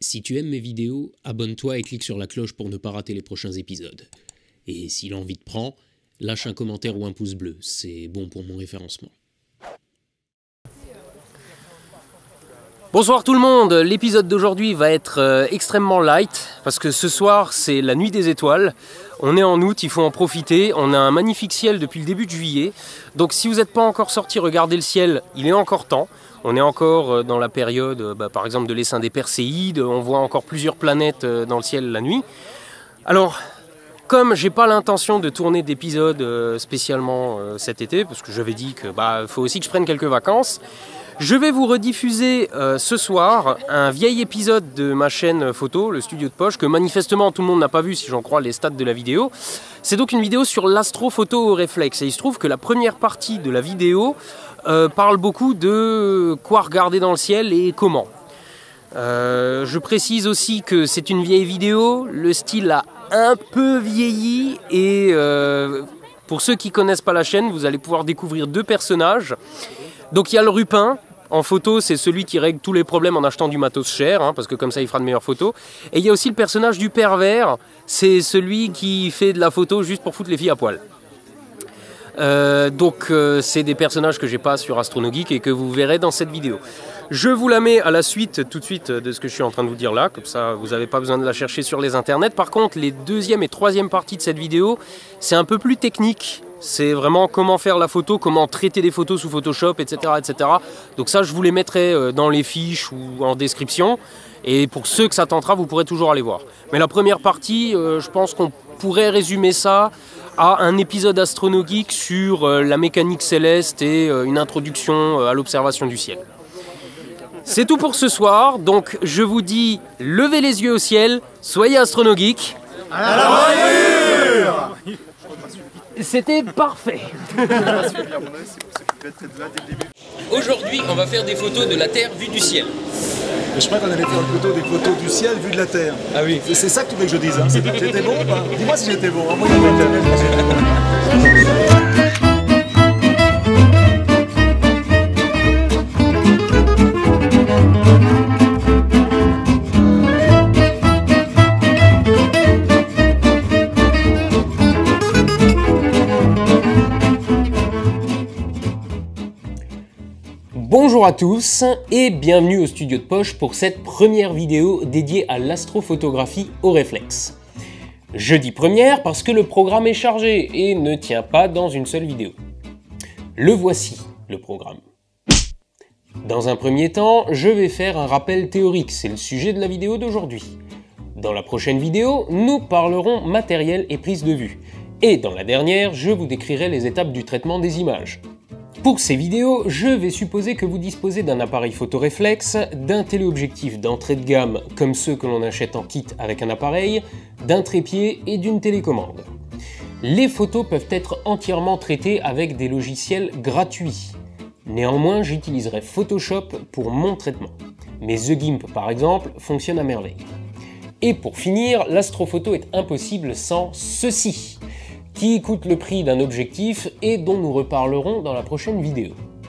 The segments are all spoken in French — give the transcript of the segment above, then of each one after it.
Si tu aimes mes vidéos, abonne-toi et clique sur la cloche pour ne pas rater les prochains épisodes. Et si l'envie te prend, lâche un commentaire ou un pouce bleu, c'est bon pour mon référencement. Bonsoir tout le monde, l'épisode d'aujourd'hui va être extrêmement light parce que ce soir c'est la nuit des étoiles. On est en août, il faut en profiter, on a un magnifique ciel depuis le début de juillet. Donc si vous n'êtes pas encore sorti regarder le ciel, il est encore temps. On est encore dans la période par exemple de l'essaim des Perséides, on voit encore plusieurs planètes dans le ciel la nuit. Alors, comme j'ai pas l'intention de tourner d'épisodes spécialement cet été, parce que j'avais dit que faut aussi que je prenne quelques vacances, je vais vous rediffuser ce soir un vieil épisode de ma chaîne photo, le Studio de Poche, que manifestement tout le monde n'a pas vu si j'en crois les stats de la vidéo. C'est donc une vidéo sur l'astrophoto au réflexe. Et il se trouve que la première partie de la vidéo parle beaucoup de quoi regarder dans le ciel et comment. Je précise aussi que c'est une vieille vidéo, le style a un peu vieilli et pour ceux qui ne connaissent pas la chaîne, vous allez pouvoir découvrir deux personnages. Donc il y a le Rupin, en photo c'est celui qui règle tous les problèmes en achetant du matos cher, parce que comme ça il fera de meilleures photos. Et il y a aussi le personnage du pervers, c'est celui qui fait de la photo juste pour foutre les filles à poil. C'est des personnages que j'ai pas sur Astronogeek et que vous verrez dans cette vidéo. Je vous la mets à la suite tout de suite de ce que je suis en train de vous dire là, comme ça vous n'avez pas besoin de la chercher sur les internets. Par contre les deuxième et troisième parties de cette vidéo, c'est un peu plus technique. C'est vraiment comment faire la photo, comment traiter des photos sous Photoshop, etc., etc. Donc ça, je vous les mettrai dans les fiches ou en description. Et pour ceux que ça tentera, vous pourrez toujours aller voir. Mais la première partie, je pense qu'on pourrait résumer ça à un épisode Astronogeek sur la mécanique céleste et une introduction à l'observation du ciel. C'est tout pour ce soir. Donc je vous dis, levez les yeux au ciel, soyez Astronogeek. À la voiture! C'était parfait. Aujourd'hui, on va faire des photos de la Terre vue du ciel. Je crois qu'on allait faire plutôt des photos du ciel vu de la Terre. Ah oui. C'est ça que tu veux que je dise. Hein. J'étais bon ou pas? Dis-moi si j'étais bon. Envoyez-moi Internet. Bonjour à tous et bienvenue au Studio de Poche pour cette première vidéo dédiée à l'astrophotographie au réflexe. Je dis première parce que le programme est chargé et ne tient pas dans une seule vidéo. Le voici, le programme. Dans un premier temps, je vais faire un rappel théorique, c'est le sujet de la vidéo d'aujourd'hui. Dans la prochaine vidéo, nous parlerons matériel et prise de vue. Et dans la dernière, je vous décrirai les étapes du traitement des images. Pour ces vidéos, je vais supposer que vous disposez d'un appareil photo réflexe, d'un téléobjectif d'entrée de gamme comme ceux que l'on achète en kit avec un appareil, d'un trépied et d'une télécommande. Les photos peuvent être entièrement traitées avec des logiciels gratuits. Néanmoins, j'utiliserai Photoshop pour mon traitement. Mais The Gimp par exemple fonctionne à merveille. Et pour finir, l'astrophoto est impossible sans ceci, qui coûte le prix d'un objectif et dont nous reparlerons dans la prochaine vidéo.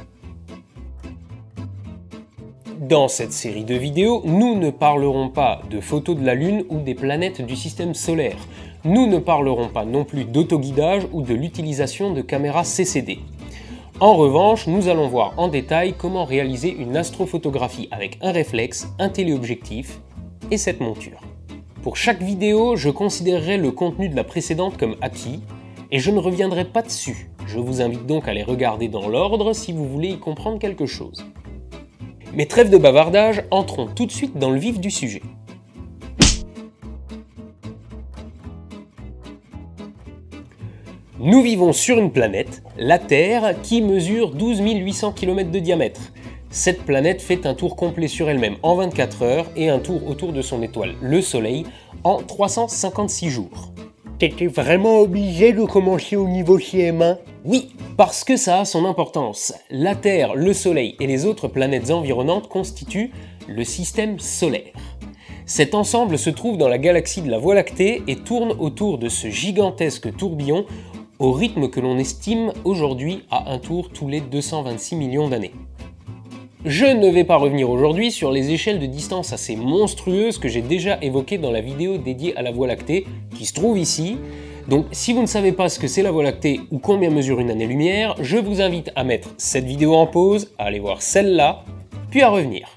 Dans cette série de vidéos, nous ne parlerons pas de photos de la Lune ou des planètes du système solaire. Nous ne parlerons pas non plus d'autoguidage ou de l'utilisation de caméras CCD. En revanche, nous allons voir en détail comment réaliser une astrophotographie avec un réflexe, un téléobjectif et cette monture. Pour chaque vidéo, je considérerai le contenu de la précédente comme acquis et je ne reviendrai pas dessus. Je vous invite donc à les regarder dans l'ordre si vous voulez y comprendre quelque chose. Mais trêve de bavardage, entrons tout de suite dans le vif du sujet. Nous vivons sur une planète, la Terre, qui mesure 12 800 km de diamètre. Cette planète fait un tour complet sur elle-même en 24 heures et un tour autour de son étoile, le Soleil, en 356 jours. T'étais vraiment obligé de commencer au niveau CM1? Oui, parce que ça a son importance. La Terre, le Soleil et les autres planètes environnantes constituent le système solaire. Cet ensemble se trouve dans la galaxie de la Voie lactée et tourne autour de ce gigantesque tourbillon au rythme que l'on estime aujourd'hui à un tour tous les 226 millions d'années. Je ne vais pas revenir aujourd'hui sur les échelles de distance assez monstrueuses que j'ai déjà évoquées dans la vidéo dédiée à la Voie lactée, qui se trouve ici. Donc si vous ne savez pas ce que c'est la Voie lactée ou combien mesure une année-lumière, je vous invite à mettre cette vidéo en pause, à aller voir celle-là, puis à revenir.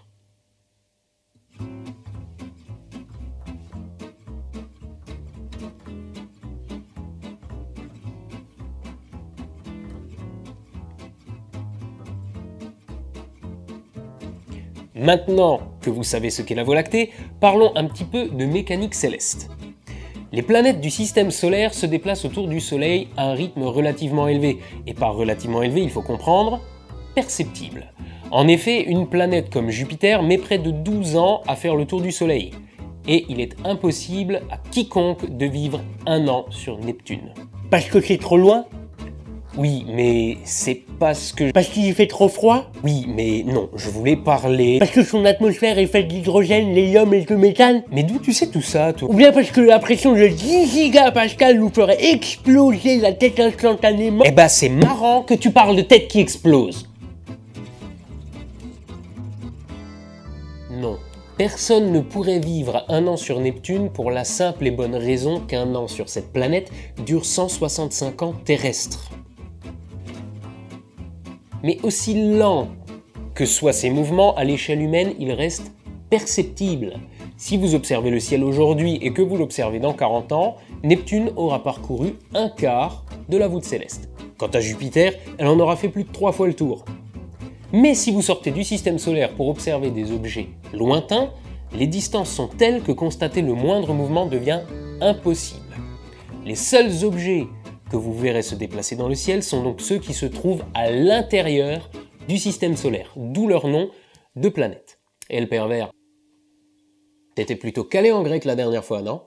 Maintenant que vous savez ce qu'est la Voie lactée, parlons un petit peu de mécanique céleste. Les planètes du système solaire se déplacent autour du Soleil à un rythme relativement élevé, et par relativement élevé, il faut comprendre, perceptible. En effet, une planète comme Jupiter met près de 12 ans à faire le tour du Soleil, et il est impossible à quiconque de vivre 1 an sur Neptune. Parce que c'est trop loin? Oui, mais c'est parce que... Parce qu'il fait trop froid? Oui, mais non, je voulais parler... Parce que son atmosphère est faite d'hydrogène, l'hélium et de méthane? Mais d'où tu sais tout ça, toi? Ou bien parce que la pression de 10 gigapascal nous ferait exploser la tête instantanément? Eh ben c'est marrant que tu parles de tête qui explose. Non. Personne ne pourrait vivre 1 an sur Neptune pour la simple et bonne raison qu'1 an sur cette planète dure 165 ans terrestres. Mais aussi lent que soient ces mouvements, à l'échelle humaine, ils restent perceptibles. Si vous observez le ciel aujourd'hui et que vous l'observez dans 40 ans, Neptune aura parcouru 1/4 de la voûte céleste. Quant à Jupiter, elle en aura fait plus de 3 fois le tour. Mais si vous sortez du système solaire pour observer des objets lointains, les distances sont telles que constater le moindre mouvement devient impossible. Les seuls objets que vous verrez se déplacer dans le ciel sont donc ceux qui se trouvent à l'intérieur du système solaire, d'où leur nom de planète. Et le pervers, t'étais plutôt calé en grec la dernière fois, non?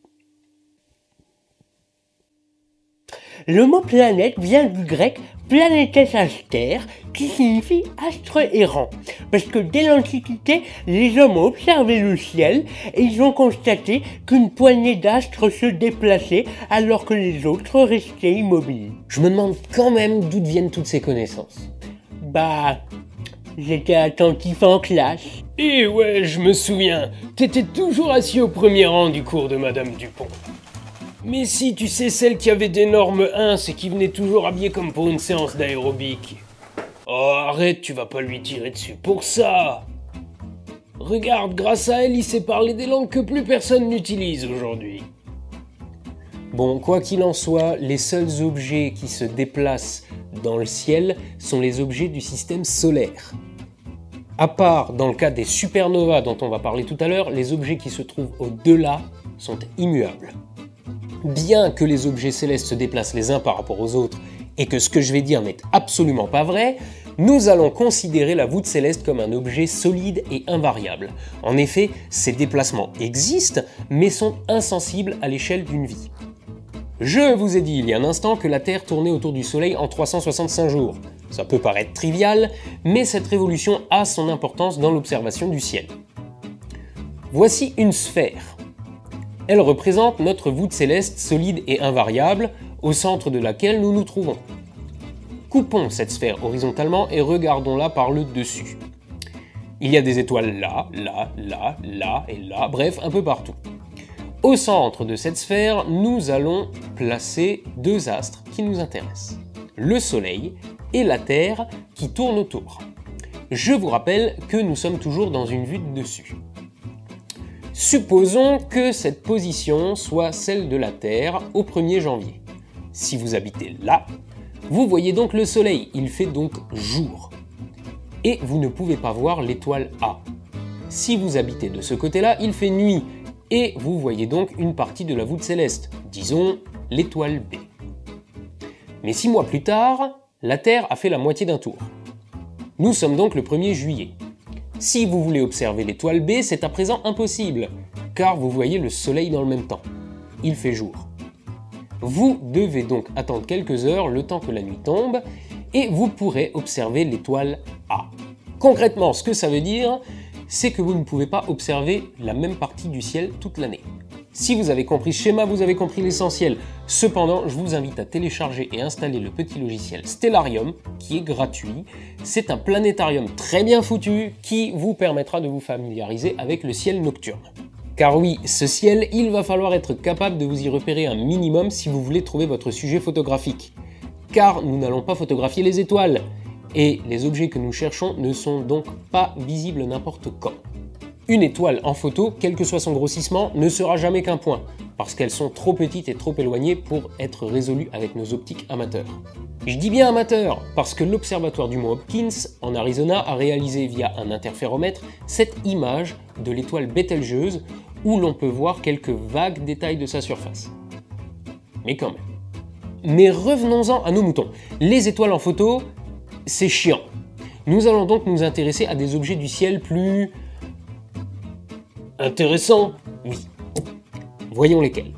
Le mot planète vient du grec planetes aster, qui signifie astre errant. Parce que dès l'Antiquité, les hommes ont observé le ciel et ils ont constaté qu'une poignée d'astres se déplaçait alors que les autres restaient immobiles. Je me demande quand même d'où viennent toutes ces connaissances. Bah, j'étais attentif en classe. Et ouais, je me souviens, t'étais toujours assis au premier rang du cours de Madame Dupont. Mais si, tu sais, celle qui avait d'énormes 1, c'est qui venait toujours habillée comme pour une séance d'aérobic. Oh, arrête, tu vas pas lui tirer dessus pour ça. Regarde, grâce à elle, il sait parler des langues que plus personne n'utilise aujourd'hui. Bon, quoi qu'il en soit, les seuls objets qui se déplacent dans le ciel sont les objets du système solaire. À part dans le cas des supernovas dont on va parler tout à l'heure, les objets qui se trouvent au-delà sont immuables. Bien que les objets célestes se déplacent les uns par rapport aux autres et que ce que je vais dire n'est absolument pas vrai, nous allons considérer la voûte céleste comme un objet solide et invariable. En effet, ces déplacements existent, mais sont insensibles à l'échelle d'une vie. Je vous ai dit il y a un instant que la Terre tournait autour du Soleil en 365 jours. Ça peut paraître trivial, mais cette révolution a son importance dans l'observation du ciel. Voici une sphère. Elle représente notre voûte céleste solide et invariable, au centre de laquelle nous nous trouvons. Coupons cette sphère horizontalement et regardons-la par le dessus. Il y a des étoiles là, là, là, là et là, bref, un peu partout. Au centre de cette sphère, nous allons placer 2 astres qui nous intéressent. Le Soleil et la Terre qui tournent autour. Je vous rappelle que nous sommes toujours dans une vue de dessus. Supposons que cette position soit celle de la Terre au 1er janvier. Si vous habitez là, vous voyez donc le Soleil, il fait donc jour. Et vous ne pouvez pas voir l'étoile A. Si vous habitez de ce côté-là, il fait nuit, et vous voyez donc une partie de la voûte céleste, disons l'étoile B. Mais 6 mois plus tard, la Terre a fait la moitié d'un tour. Nous sommes donc le 1er juillet. Si vous voulez observer l'étoile B, c'est à présent impossible, car vous voyez le Soleil dans le même temps. Il fait jour. Vous devez donc attendre quelques heures, le temps que la nuit tombe, et vous pourrez observer l'étoile A. Concrètement, ce que ça veut dire, c'est que vous ne pouvez pas observer la même partie du ciel toute l'année. Si vous avez compris ce schéma, vous avez compris l'essentiel. Cependant, je vous invite à télécharger et installer le petit logiciel Stellarium, qui est gratuit. C'est un planétarium très bien foutu qui vous permettra de vous familiariser avec le ciel nocturne. Car oui, ce ciel, il va falloir être capable de vous y repérer un minimum si vous voulez trouver votre sujet photographique. Car nous n'allons pas photographier les étoiles, et les objets que nous cherchons ne sont donc pas visibles n'importe quand. Une étoile en photo, quel que soit son grossissement, ne sera jamais qu'un point, parce qu'elles sont trop petites et trop éloignées pour être résolues avec nos optiques amateurs. Je dis bien amateurs, parce que l'observatoire du mont Hopkins, en Arizona, a réalisé via un interféromètre cette image de l'étoile Bételgeuse, où l'on peut voir quelques vagues détails de sa surface. Mais quand même. Mais revenons-en à nos moutons. Les étoiles en photo, c'est chiant. Nous allons donc nous intéresser à des objets du ciel plus... intéressants, oui. Voyons lesquels.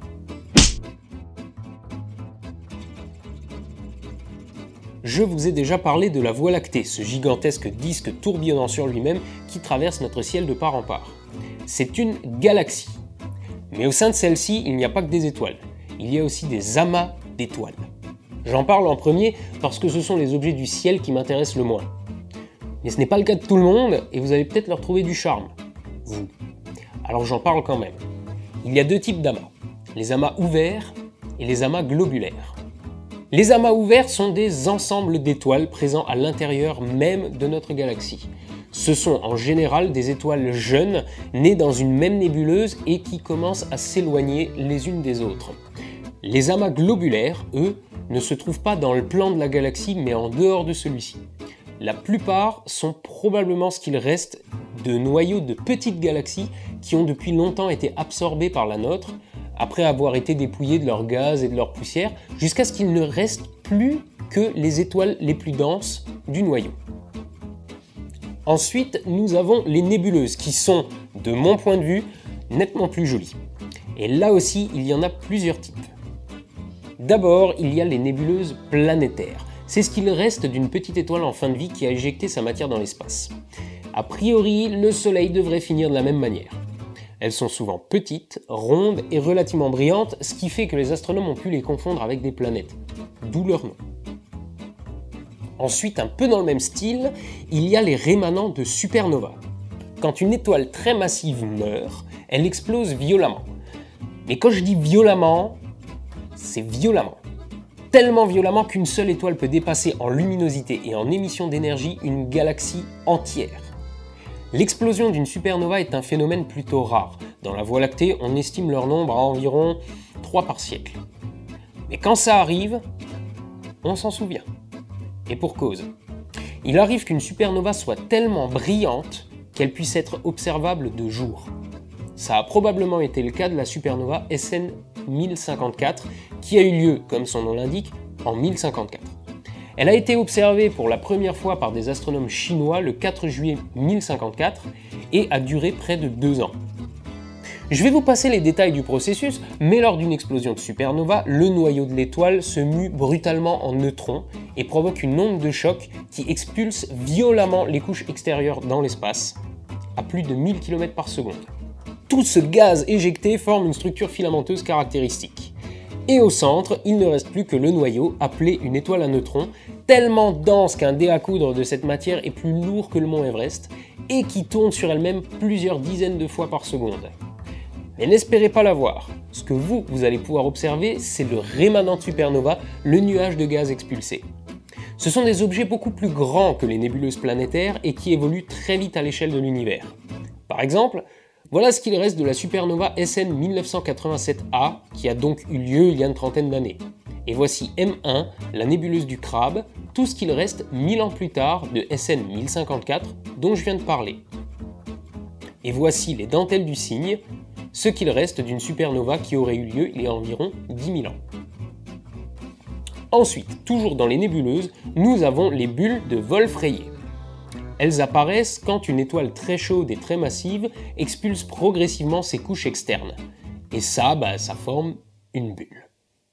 Je vous ai déjà parlé de la Voie lactée, ce gigantesque disque tourbillonnant sur lui-même qui traverse notre ciel de part en part. C'est une galaxie. Mais au sein de celle-ci, il n'y a pas que des étoiles. Il y a aussi des amas d'étoiles. J'en parle en premier parce que ce sont les objets du ciel qui m'intéressent le moins. Mais ce n'est pas le cas de tout le monde et vous allez peut-être leur trouver du charme. Vous. Alors j'en parle quand même. Il y a deux types d'amas. Les amas ouverts et les amas globulaires. Les amas ouverts sont des ensembles d'étoiles présents à l'intérieur même de notre galaxie. Ce sont en général des étoiles jeunes, nées dans une même nébuleuse et qui commencent à s'éloigner les unes des autres. Les amas globulaires, eux, ne se trouvent pas dans le plan de la galaxie mais en dehors de celui-ci. La plupart sont probablement ce qu'il reste de noyaux de petites galaxies qui ont depuis longtemps été absorbés par la nôtre, après avoir été dépouillés de leur gaz et de leur poussière, jusqu'à ce qu'il ne reste plus que les étoiles les plus denses du noyau. Ensuite, nous avons les nébuleuses, qui sont, de mon point de vue, nettement plus jolies. Et là aussi, il y en a plusieurs types. D'abord, il y a les nébuleuses planétaires. C'est ce qu'il reste d'une petite étoile en fin de vie qui a éjecté sa matière dans l'espace. A priori, le Soleil devrait finir de la même manière. Elles sont souvent petites, rondes et relativement brillantes, ce qui fait que les astronomes ont pu les confondre avec des planètes, d'où leur nom. Ensuite, un peu dans le même style, il y a les rémanents de supernovas. Quand une étoile très massive meurt, elle explose violemment. Mais quand je dis violemment, c'est violemment. Tellement violemment qu'une seule étoile peut dépasser en luminosité et en émission d'énergie une galaxie entière. L'explosion d'une supernova est un phénomène plutôt rare. Dans la Voie lactée, on estime leur nombre à environ 3 par siècle. Mais quand ça arrive, on s'en souvient. Et pour cause. Il arrive qu'une supernova soit tellement brillante qu'elle puisse être observable de jour. Ça a probablement été le cas de la supernova SN 1054, qui a eu lieu, comme son nom l'indique, en 1054. Elle a été observée pour la première fois par des astronomes chinois le 4 juillet 1054 et a duré près de 2 ans. Je vais vous passer les détails du processus, mais lors d'une explosion de supernova, le noyau de l'étoile se mue brutalement en neutrons et provoque une onde de choc qui expulse violemment les couches extérieures dans l'espace, à plus de 1000 km par seconde. Tout ce gaz éjecté forme une structure filamenteuse caractéristique. Et au centre, il ne reste plus que le noyau, appelé une étoile à neutrons, tellement dense qu'un dé à coudre de cette matière est plus lourd que le mont Everest, et qui tourne sur elle-même plusieurs dizaines de fois par seconde. Mais n'espérez pas la voir. Ce que vous allez pouvoir observer, c'est le rémanent de supernova, le nuage de gaz expulsé. Ce sont des objets beaucoup plus grands que les nébuleuses planétaires et qui évoluent très vite à l'échelle de l'univers. Par exemple, voilà ce qu'il reste de la supernova SN 1987A, qui a donc eu lieu il y a une trentaine d'années. Et voici M1, la nébuleuse du Crabe, tout ce qu'il reste 1000 ans plus tard de SN 1054, dont je viens de parler. Et voici les dentelles du Cygne, ce qu'il reste d'une supernova qui aurait eu lieu il y a environ 10 000 ans. Ensuite, toujours dans les nébuleuses, nous avons les bulles de Wolf-Rayet. Elles apparaissent quand une étoile très chaude et très massive expulse progressivement ses couches externes. Et ça forme une bulle.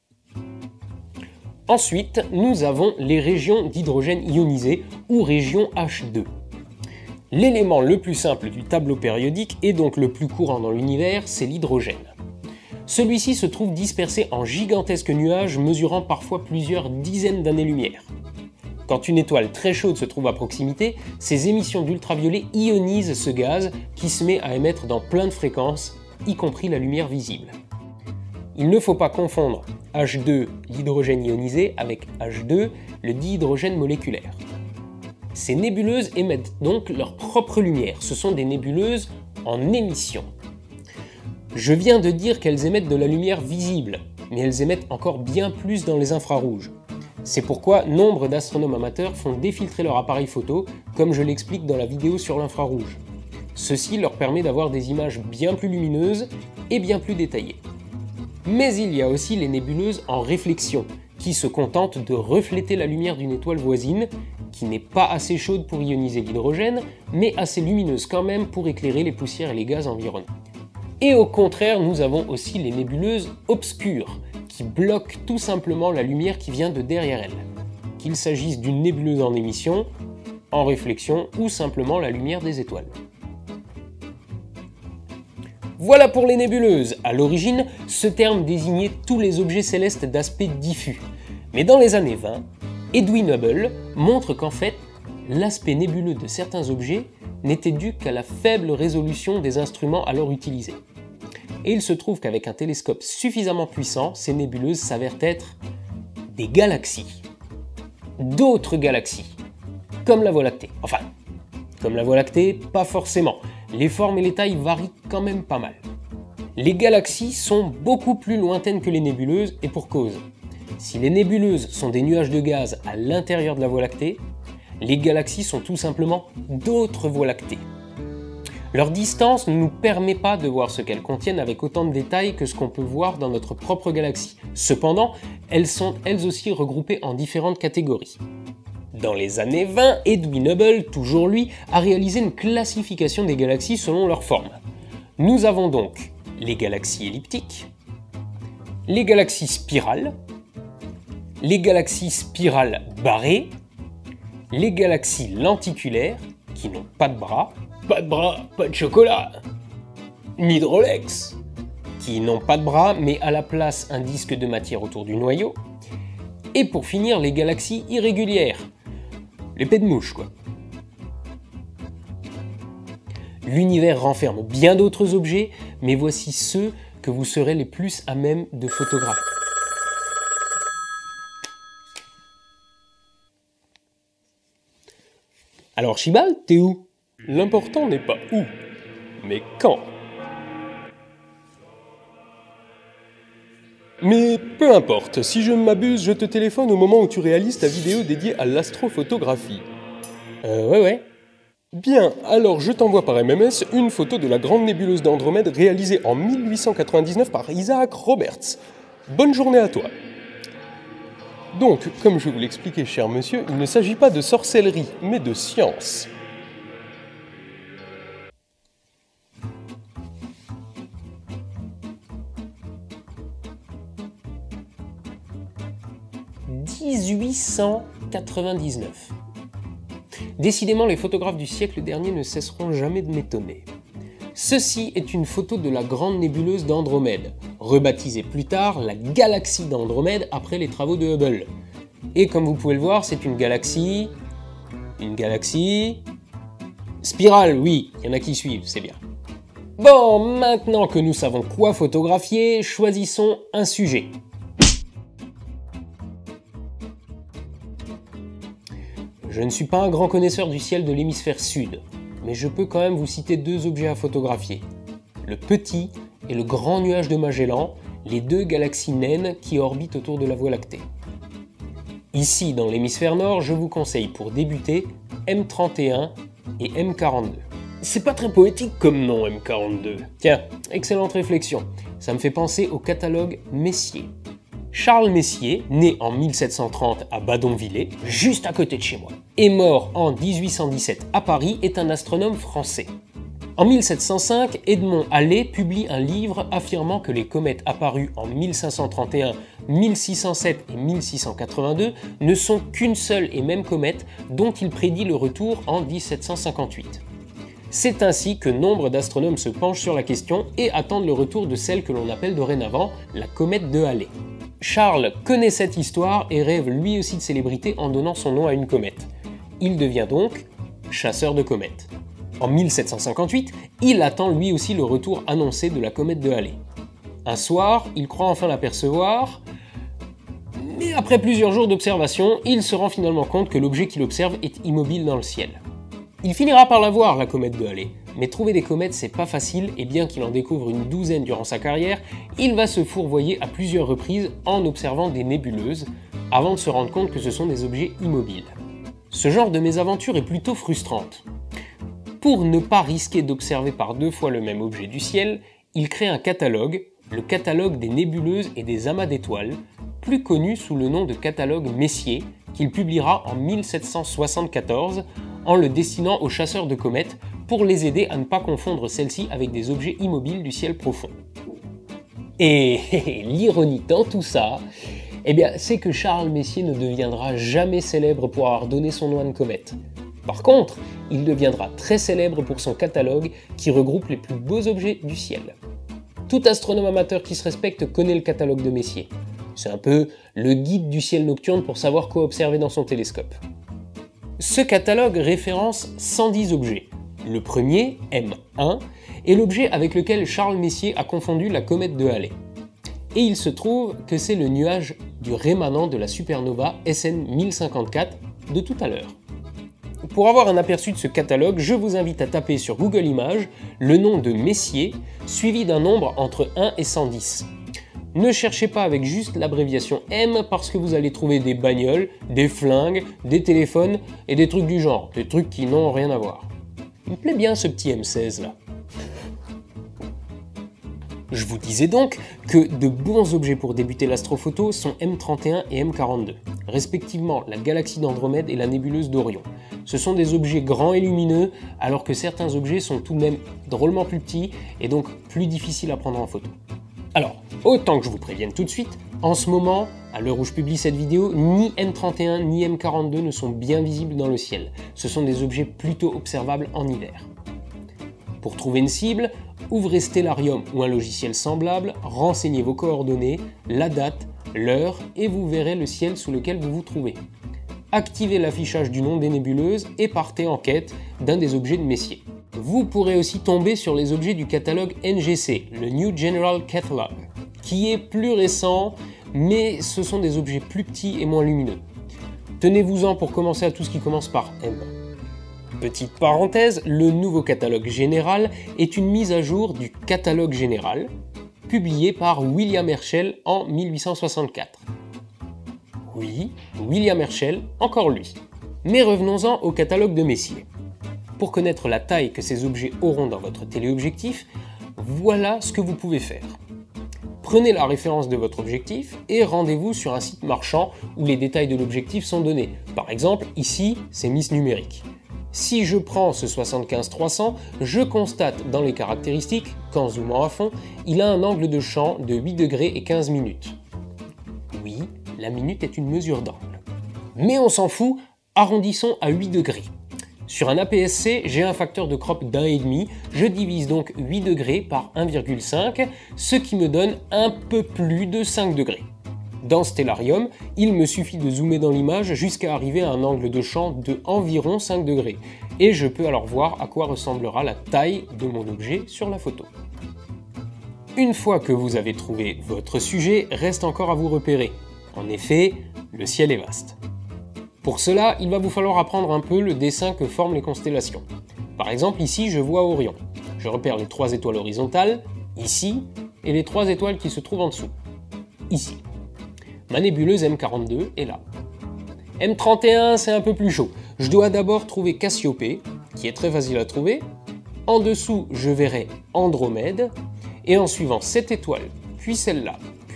Ensuite, nous avons les régions d'hydrogène ionisé ou régions H2. L'élément le plus simple du tableau périodique et donc le plus courant dans l'univers, c'est l'hydrogène. Celui-ci se trouve dispersé en gigantesques nuages mesurant parfois plusieurs dizaines d'années-lumière. Quand une étoile très chaude se trouve à proximité, ses émissions d'ultraviolets ionisent ce gaz qui se met à émettre dans plein de fréquences, y compris la lumière visible. Il ne faut pas confondre H2, l'hydrogène ionisé, avec H2, le dihydrogène moléculaire. Ces nébuleuses émettent donc leur propre lumière, ce sont des nébuleuses en émission. Je viens de dire qu'elles émettent de la lumière visible, mais elles émettent encore bien plus dans les infrarouges. C'est pourquoi nombre d'astronomes amateurs font défiltrer leur appareil photo, comme je l'explique dans la vidéo sur l'infrarouge. Ceci leur permet d'avoir des images bien plus lumineuses et bien plus détaillées. Mais il y a aussi les nébuleuses en réflexion, qui se contentent de refléter la lumière d'une étoile voisine, qui n'est pas assez chaude pour ioniser l'hydrogène, mais assez lumineuse quand même pour éclairer les poussières et les gaz environnants. Et au contraire, nous avons aussi les nébuleuses obscures, qui bloquent tout simplement la lumière qui vient de derrière elles. Qu'il s'agisse d'une nébuleuse en émission, en réflexion ou simplement la lumière des étoiles. Voilà pour les nébuleuses. À l'origine, ce terme désignait tous les objets célestes d'aspect diffus. Mais dans les années 20, Edwin Hubble montre qu'en fait, l'aspect nébuleux de certains objets n'était dû qu'à la faible résolution des instruments alors utilisés. Et il se trouve qu'avec un télescope suffisamment puissant, ces nébuleuses s'avèrent être des galaxies. D'autres galaxies, comme la Voie lactée. Enfin, comme la Voie lactée, pas forcément. Les formes et les tailles varient quand même pas mal. Les galaxies sont beaucoup plus lointaines que les nébuleuses, et pour cause. Si les nébuleuses sont des nuages de gaz à l'intérieur de la Voie lactée, les galaxies sont tout simplement d'autres voies lactées. Leur distance ne nous permet pas de voir ce qu'elles contiennent avec autant de détails que ce qu'on peut voir dans notre propre galaxie. Cependant, elles sont elles aussi regroupées en différentes catégories. Dans les années 20, Edwin Hubble, toujours lui, a réalisé une classification des galaxies selon leur forme. Nous avons donc les galaxies elliptiques, les galaxies spirales, les galaxies spirales barrées, les galaxies lenticulaires, qui n'ont pas de bras, pas de chocolat, ni de Rolex, qui n'ont pas de bras mais à la place un disque de matière autour du noyau, et pour finir les galaxies irrégulières, l'épée de mouche quoi. L'univers renferme bien d'autres objets, mais voici ceux que vous serez les plus à même de photographier. Alors Chibal, t'es où? L'important n'est pas où, mais quand. Mais peu importe, si je ne m'abuse, je te téléphone au moment où tu réalises ta vidéo dédiée à l'astrophotographie. Ouais. Bien, alors je t'envoie par MMS une photo de la grande nébuleuse d'Andromède réalisée en 1899 par Isaac Roberts. Bonne journée à toi. Donc, comme je vous l'expliquais, cher monsieur, il ne s'agit pas de sorcellerie, mais de science. « 1899 ». Décidément, les photographes du siècle dernier ne cesseront jamais de m'étonner. Ceci est une photo de la grande nébuleuse d'Andromède, rebaptisée plus tard la galaxie d'Andromède après les travaux de Hubble. Et comme vous pouvez le voir, c'est une galaxie spirale, oui, il y en a qui suivent, c'est bien. Bon, maintenant que nous savons quoi photographier, choisissons un sujet. Je ne suis pas un grand connaisseur du ciel de l'hémisphère sud, mais je peux quand même vous citer deux objets à photographier. Le petit et le grand nuage de Magellan, les deux galaxies naines qui orbitent autour de la Voie lactée. Ici, dans l'hémisphère nord, je vous conseille pour débuter M31 et M42. C'est pas très poétique comme nom, M42. Tiens, excellente réflexion. Ça me fait penser au catalogue Messier. Charles Messier, né en 1730 à Badonvillers, juste à côté de chez moi, et mort en 1817 à Paris, est un astronome français. En 1705, Edmond Halley publie un livre affirmant que les comètes apparues en 1531, 1607 et 1682 ne sont qu'une seule et même comète dont il prédit le retour en 1758. C'est ainsi que nombre d'astronomes se penchent sur la question et attendent le retour de celle que l'on appelle dorénavant la comète de Halley. Charles connaît cette histoire et rêve lui aussi de célébrité en donnant son nom à une comète. Il devient donc chasseur de comètes. En 1758, il attend lui aussi le retour annoncé de la comète de Halley. Un soir, il croit enfin l'apercevoir, mais après plusieurs jours d'observation, il se rend finalement compte que l'objet qu'il observe est immobile dans le ciel. Il finira par la voir, la comète de Halley, mais trouver des comètes c'est pas facile et bien qu'il en découvre une douzaine durant sa carrière, il va se fourvoyer à plusieurs reprises en observant des nébuleuses, avant de se rendre compte que ce sont des objets immobiles. Ce genre de mésaventure est plutôt frustrante. Pour ne pas risquer d'observer par 2 fois le même objet du ciel, il crée un catalogue, le catalogue des nébuleuses et des amas d'étoiles, plus connu sous le nom de catalogue Messier, qu'il publiera en 1774 en le destinant aux chasseurs de comètes pour les aider à ne pas confondre celles-ci avec des objets immobiles du ciel profond. Et l'ironie dans tout ça, c'est que Charles Messier ne deviendra jamais célèbre pour avoir donné son nom à une comète. Par contre, il deviendra très célèbre pour son catalogue qui regroupe les plus beaux objets du ciel. Tout astronome amateur qui se respecte connaît le catalogue de Messier. C'est un peu le guide du ciel nocturne pour savoir quoi observer dans son télescope. Ce catalogue référence 110 objets. Le premier, M1, est l'objet avec lequel Charles Messier a confondu la comète de Halley. Et il se trouve que c'est le nuage du rémanent de la supernova SN 1054 de tout à l'heure. Pour avoir un aperçu de ce catalogue, je vous invite à taper sur Google Images le nom de Messier, suivi d'un nombre entre 1 et 110. Ne cherchez pas avec juste l'abréviation M parce que vous allez trouver des bagnoles, des flingues, des téléphones et des trucs du genre, des trucs qui n'ont rien à voir. Il me plaît bien ce petit M16 là. Je vous disais donc que de bons objets pour débuter l'astrophoto sont M31 et M42, respectivement la galaxie d'Andromède et la nébuleuse d'Orion. Ce sont des objets grands et lumineux, alors que certains objets sont tout de même drôlement plus petits et donc plus difficiles à prendre en photo. Alors, autant que je vous prévienne tout de suite, en ce moment, à l'heure où je publie cette vidéo, ni M31 ni M42 ne sont bien visibles dans le ciel. Ce sont des objets plutôt observables en hiver. Pour trouver une cible, ouvrez Stellarium ou un logiciel semblable, renseignez vos coordonnées, la date, l'heure et vous verrez le ciel sous lequel vous vous trouvez. Activez l'affichage du nom des nébuleuses et partez en quête d'un des objets de Messier. Vous pourrez aussi tomber sur les objets du catalogue NGC, le New General Catalogue, qui est plus récent, mais ce sont des objets plus petits et moins lumineux. Tenez-vous-en pour commencer à tout ce qui commence par M. Petite parenthèse, le nouveau catalogue général est une mise à jour du catalogue général, publié par William Herschel en 1864. Oui, William Herschel, encore lui. Mais revenons-en au catalogue de Messier. Pour connaître la taille que ces objets auront dans votre téléobjectif, voilà ce que vous pouvez faire. Prenez la référence de votre objectif et rendez-vous sur un site marchand où les détails de l'objectif sont donnés. Par exemple, ici, c'est Miss Numérique. Si je prends ce 75-300, je constate dans les caractéristiques qu'en zoomant à fond, il a un angle de champ de 8 degrés et 15 minutes. Oui, la minute est une mesure d'angle. Mais on s'en fout, arrondissons à 8 degrés. Sur un APS-C, j'ai un facteur de crop d'1,5, je divise donc 8 degrés par 1,5, ce qui me donne un peu plus de 5 degrés. Dans Stellarium, il me suffit de zoomer dans l'image jusqu'à arriver à un angle de champ de environ 5 degrés, et je peux alors voir à quoi ressemblera la taille de mon objet sur la photo. Une fois que vous avez trouvé votre sujet, reste encore à vous repérer. En effet, le ciel est vaste. Pour cela, il va vous falloir apprendre un peu le dessin que forment les constellations. Par exemple, ici, je vois Orion. Je repère les 3 étoiles horizontales, ici, et les 3 étoiles qui se trouvent en dessous, ici. Ma nébuleuse M42 est là. M31, c'est un peu plus chaud. Je dois d'abord trouver Cassiopée, qui est très facile à trouver. En dessous, je verrai Andromède. Et en suivant cette étoile, puis celle-là,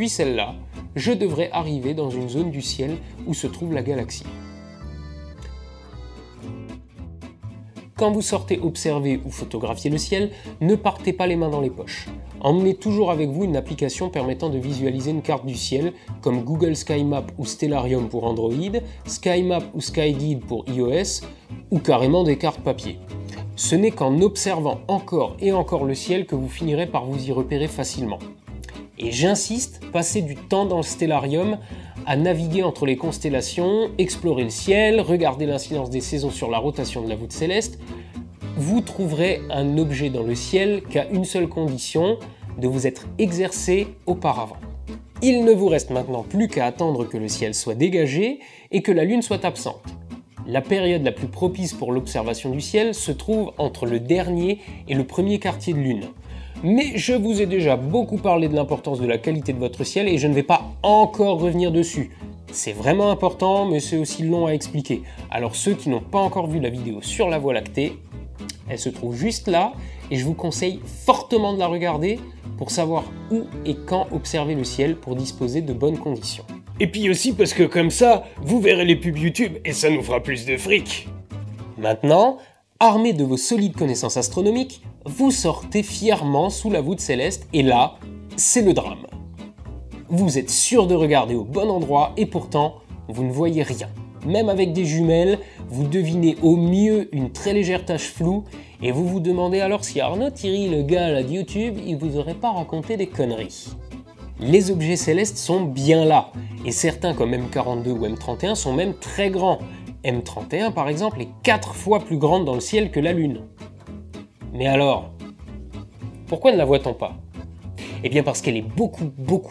je devrais arriver dans une zone du ciel où se trouve la galaxie. Quand vous sortez observer ou photographier le ciel, ne partez pas les mains dans les poches. Emmenez toujours avec vous une application permettant de visualiser une carte du ciel, comme Google Sky Map ou Stellarium pour Android, SkyMap ou SkyGuide pour iOS, ou carrément des cartes papier. Ce n'est qu'en observant encore et encore le ciel que vous finirez par vous y repérer facilement. Et j'insiste, passez du temps dans le Stellarium à naviguer entre les constellations, explorer le ciel, regarder l'incidence des saisons sur la rotation de la voûte céleste. Vous trouverez un objet dans le ciel qu'à une seule condition, de vous être exercé auparavant. Il ne vous reste maintenant plus qu'à attendre que le ciel soit dégagé et que la lune soit absente. La période la plus propice pour l'observation du ciel se trouve entre le dernier et le premier quartier de lune. Mais je vous ai déjà beaucoup parlé de l'importance de la qualité de votre ciel et je ne vais pas encore revenir dessus. C'est vraiment important, mais c'est aussi long à expliquer. Alors ceux qui n'ont pas encore vu la vidéo sur la Voie lactée, elle se trouve juste là et je vous conseille fortement de la regarder pour savoir où et quand observer le ciel pour disposer de bonnes conditions. Et puis aussi parce que comme ça, vous verrez les pubs YouTube et ça nous fera plus de fric. Maintenant, armé de vos solides connaissances astronomiques, vous sortez fièrement sous la voûte céleste et là, c'est le drame. Vous êtes sûr de regarder au bon endroit et pourtant, vous ne voyez rien. Même avec des jumelles, vous devinez au mieux une très légère tache floue et vous vous demandez alors si Arnaud Thierry, le gars là de YouTube, il vous aurait pas raconté des conneries. Les objets célestes sont bien là, et certains comme M42 ou M31 sont même très grands. M31 par exemple est 4 fois plus grande dans le ciel que la Lune. Mais alors, pourquoi ne la voit-on pas? Eh bien parce qu'elle est beaucoup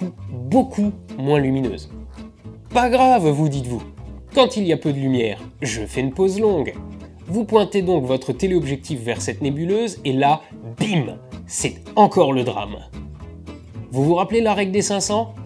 moins lumineuse. Pas grave, vous dites-vous. Quand il y a peu de lumière, je fais une pause longue. Vous pointez donc votre téléobjectif vers cette nébuleuse et là, bim, c'est encore le drame. Vous vous rappelez la règle des 500?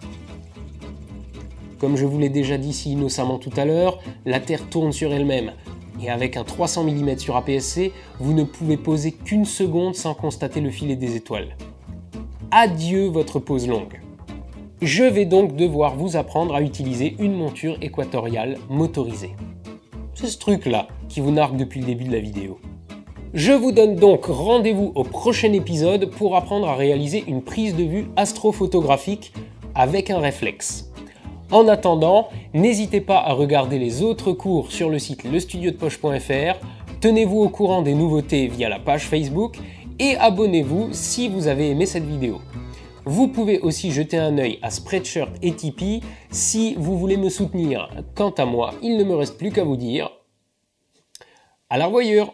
Comme je vous l'ai déjà dit si innocemment tout à l'heure, la Terre tourne sur elle-même. Et avec un 300 mm sur APS-C, vous ne pouvez poser qu'une seconde sans constater le filet des étoiles. Adieu votre pause longue. Je vais donc devoir vous apprendre à utiliser une monture équatoriale motorisée. C'est ce truc-là qui vous nargue depuis le début de la vidéo. Je vous donne donc rendez-vous au prochain épisode pour apprendre à réaliser une prise de vue astrophotographique avec un réflexe. En attendant, n'hésitez pas à regarder les autres cours sur le site lestudiodepoche.fr, tenez-vous au courant des nouveautés via la page Facebook et abonnez-vous si vous avez aimé cette vidéo. Vous pouvez aussi jeter un œil à Spreadshirt et Tipeee si vous voulez me soutenir. Quant à moi, il ne me reste plus qu'à vous dire à la revoyure.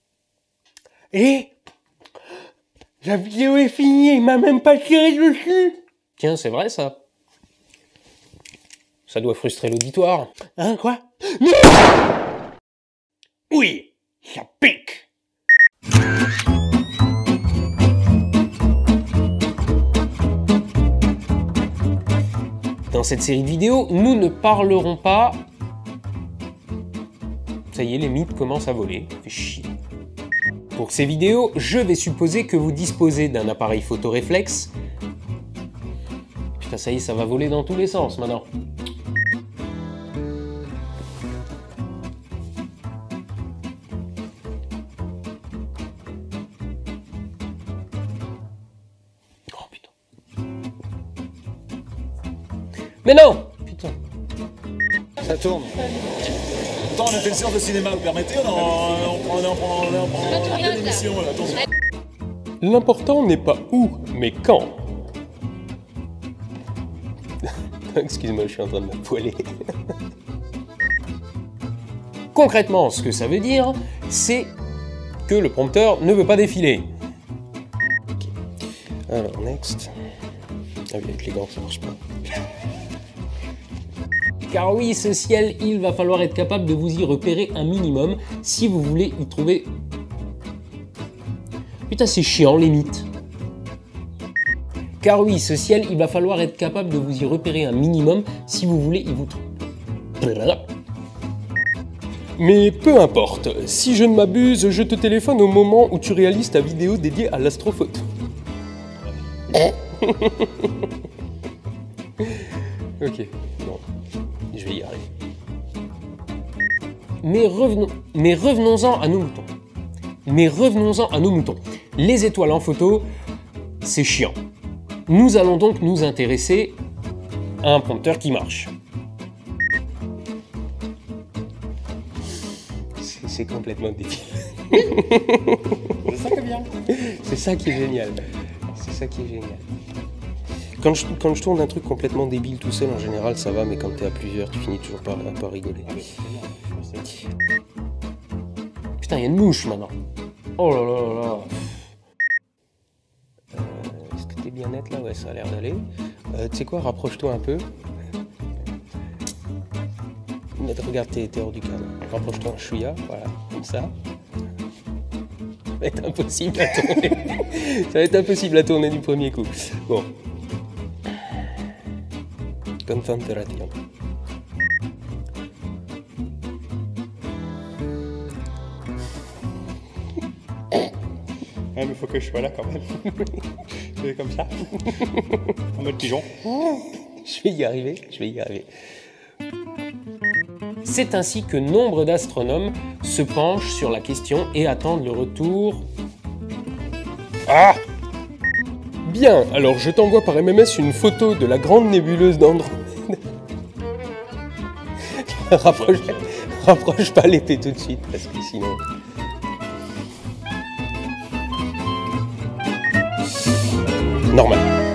Et la vidéo est finie, il m'a même pas tiré dessus. Tiens, c'est vrai ça. Ça doit frustrer l'auditoire. Hein, quoi? Oui, ça pique. Dans cette série de vidéos, nous ne parlerons pas... Ça y est, les mythes commencent à voler. Ça fait chier. Pour ces vidéos, je vais supposer que vous disposez d'un appareil photoréflexe. Putain, ça y est, ça va voler dans tous les sens maintenant. Oh putain. Mais non! Putain. Ça tourne. Attends, on a fait une séance de cinéma, vous permettez? On prend une émission là, attention. L'important n'est pas où, mais quand. Excuse-moi, je suis en train de me poiler. Concrètement, ce que ça veut dire, c'est que le prompteur ne veut pas défiler. Okay. Alors, next. Ah oui, avec les gants, ça marche pas. Car oui, ce ciel, il va falloir être capable de vous y repérer un minimum si vous voulez y trouver... Putain, c'est chiant, les mythes. Car oui, ce ciel, il va falloir être capable de vous y repérer un minimum si vous voulez y vous trouver. Mais peu importe, si je ne m'abuse, je te téléphone au moment où tu réalises ta vidéo dédiée à l'astrophoto. Ok, bon, je vais y arriver. Mais revenons-en à nos moutons. Mais revenons-en à nos moutons. Les étoiles en photo, c'est chiant. Nous allons donc nous intéresser à un prompteur qui marche. C'est complètement débile. C'est ça qui est bien. C'est ça qui est génial. C'est ça qui est génial. Quand je tourne un truc complètement débile tout seul, en général, ça va, mais quand t'es à plusieurs, tu finis toujours par un peu rigoler. Putain, il y a une mouche maintenant. Oh là là là là. Est-ce que t'es bien net là? Ouais, ça a l'air d'aller. Tu sais quoi, rapproche-toi un peu. Regarde, t'es hors du cadre. Rapproche-toi un chouïa, voilà, comme ça. Ça va être impossible à tourner. Ça va être impossible à tourner du premier coup. Bon. Concentration. Ouais, mais faut que je sois là quand même. Je fais comme ça. En mode pigeon. Je vais y arriver, je vais y arriver. C'est ainsi que nombre d'astronomes se penchent sur la question et attendent le retour. Ah! Bien, alors je t'envoie par MMS une photo de la grande nébuleuse d'Andromède. Rapproche pas l'épée tout de suite, parce que sinon... Normal.